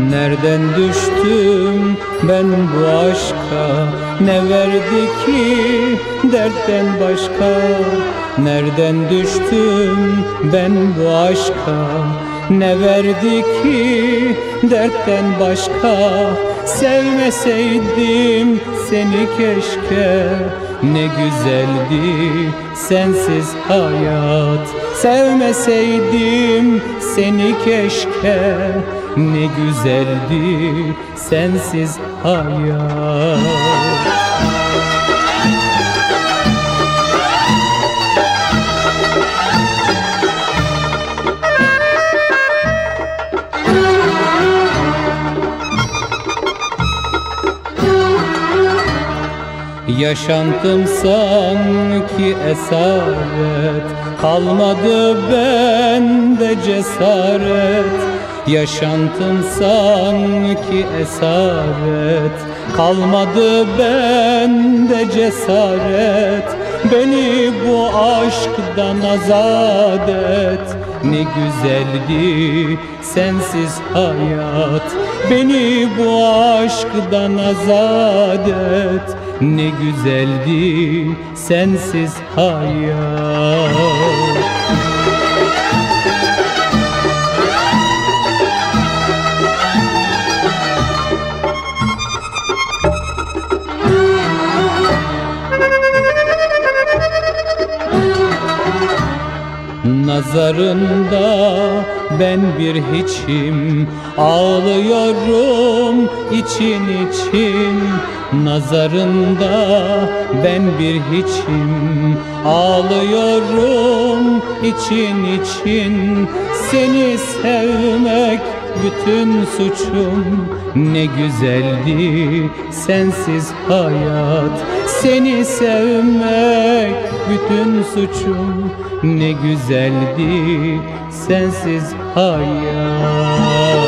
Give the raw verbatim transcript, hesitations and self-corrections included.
Nereden düştüm ben bu aşka? Ne verdi ki dertten başka? Nereden düştüm ben bu aşka? Ne verdi ki dertten başka? Sevmeseydim seni keşke, ne güzeldi sensiz hayat. Sevmeseydim seni keşke, ne güzeldi sensiz hayat. Yaşantım sanki esaret, kalmadı bende cesaret. Yaşantım sanki esaret, kalmadı bende cesaret. Beni bu aşkdan azat et, ne güzeldi sensiz hayat. Beni bu aşkdan azat et, ne güzeldi sensiz hayat. Nazarında ben bir hiçim, ağlıyorum için için. Nazarında ben bir hiçim, ağlıyorum için için. Seni sevmek bütün suçum, ne güzeldi sensiz hayat. Seni sevmek bütün suçum, ne güzeldi sensiz hayat.